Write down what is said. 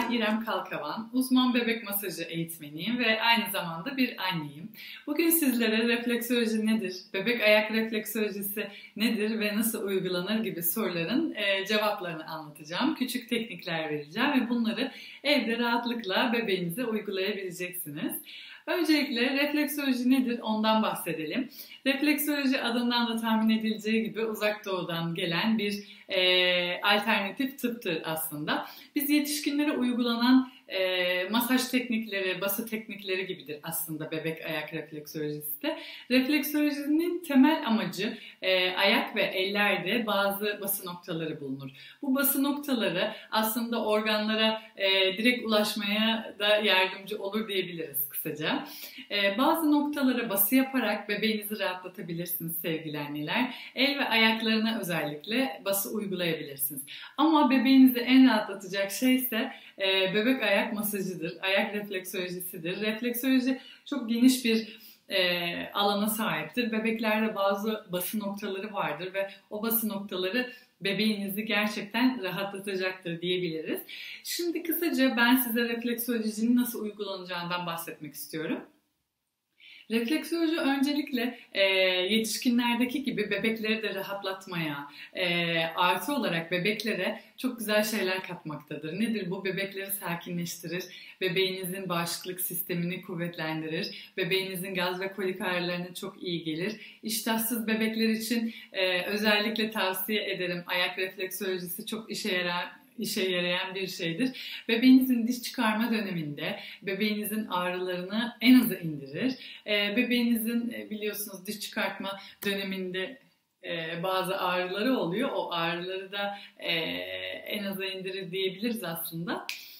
Ben İrem Kalkavan, uzman bebek masajı eğitmeniyim ve aynı zamanda bir anneyim. Bugün sizlere refleksoloji nedir, bebek ayak refleksolojisi nedir ve nasıl uygulanır gibi soruların cevaplarını anlatacağım. Küçük teknikler vereceğim ve bunları evde rahatlıkla bebeğinize uygulayabileceksiniz. Öncelikle refleksoloji nedir ondan bahsedelim. Refleksoloji adından da tahmin edileceği gibi uzak doğudan gelen bir alternatif tıptır aslında. Biz yetişkinlere uygulanan masaj teknikleri, bası teknikleri gibidir aslında bebek ayak refleksolojisi de. Refleksolojinin temel amacı ayak ve ellerde bazı bası noktaları bulunur. Bu bası noktaları aslında organlara direkt ulaşmaya da yardımcı olur diyebiliriz kısaca. Bazı noktalara bası yaparak bebeğinizi rahatlatabilirsiniz sevgili anneler. El ve ayaklarına özellikle bası uygulayabilirsiniz. Ama bebeğinizi en rahatlatacak şey ise bebek ayak masajıdır, ayak refleksolojisidir. Refleksoloji çok geniş bir alana sahiptir. Bebeklerde bazı bası noktaları vardır ve o bası noktaları bebeğinizi gerçekten rahatlatacaktır diyebiliriz. Şimdi kısaca ben size refleksolojinin nasıl uygulanacağından bahsetmek istiyorum. Refleksoloji öncelikle yetişkinlerdeki gibi bebekleri de rahatlatmaya, artı olarak bebeklere çok güzel şeyler katmaktadır. Nedir bu? Bebekleri sakinleştirir, bebeğinizin bağışıklık sistemini kuvvetlendirir, bebeğinizin gaz ve kolik ağrılarına çok iyi gelir. İştahsız bebekler için özellikle tavsiye ederim. Ayak refleksolojisi çok işe yarayan bir şeydir. Bebeğinizin diş çıkarma döneminde bebeğinizin ağrılarını en aza indirir. Bebeğinizin biliyorsunuz diş çıkartma döneminde bazı ağrıları oluyor. O ağrıları da en aza indirir diyebiliriz aslında.